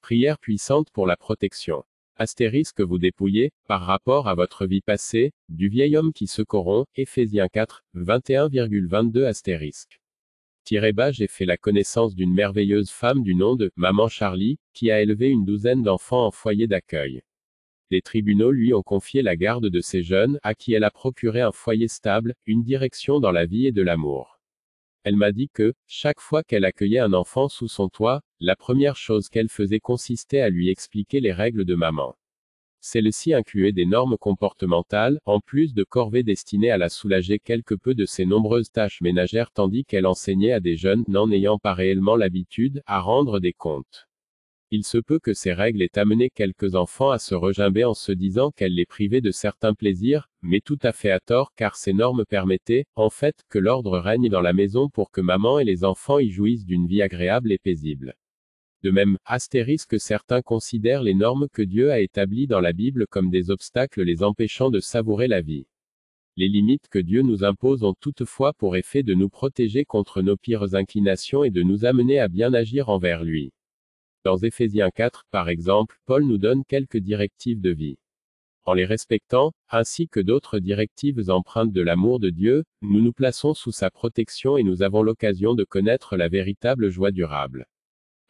Prière puissante pour la protection. Astérisque vous dépouillez, par rapport à votre vie passée, du vieil homme qui se corrompt, Éphésiens 4, 21,22 astérisque. J'ai fait la connaissance d'une merveilleuse femme du nom de Maman Charlie, qui a élevé une douzaine d'enfants en foyer d'accueil. Les tribunaux lui ont confié la garde de ces jeunes, à qui elle a procuré un foyer stable, une direction dans la vie et de l'amour. Elle m'a dit que, chaque fois qu'elle accueillait un enfant sous son toit, la première chose qu'elle faisait consistait à lui expliquer les règles de maman. Celles-ci incluaient des normes comportementales, en plus de corvées destinées à la soulager quelque peu de ses nombreuses tâches ménagères tandis qu'elle enseignait à des jeunes n'en ayant pas réellement l'habitude, à rendre des comptes. Il se peut que ces règles aient amené quelques enfants à se regimber en se disant qu'elle les privait de certains plaisirs, mais tout à fait à tort car ces normes permettaient, en fait, que l'ordre règne dans la maison pour que maman et les enfants y jouissent d'une vie agréable et paisible. De même, astérisque certains considèrent les normes que Dieu a établies dans la Bible comme des obstacles les empêchant de savourer la vie. Les limites que Dieu nous impose ont toutefois pour effet de nous protéger contre nos pires inclinations et de nous amener à bien agir envers lui. Dans Éphésiens 4, par exemple, Paul nous donne quelques directives de vie. En les respectant, ainsi que d'autres directives empreintes de l'amour de Dieu, nous nous plaçons sous sa protection et nous avons l'occasion de connaître la véritable joie durable.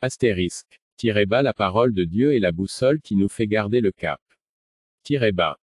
Astérisque. La parole de Dieu est la boussole qui nous fait garder le cap.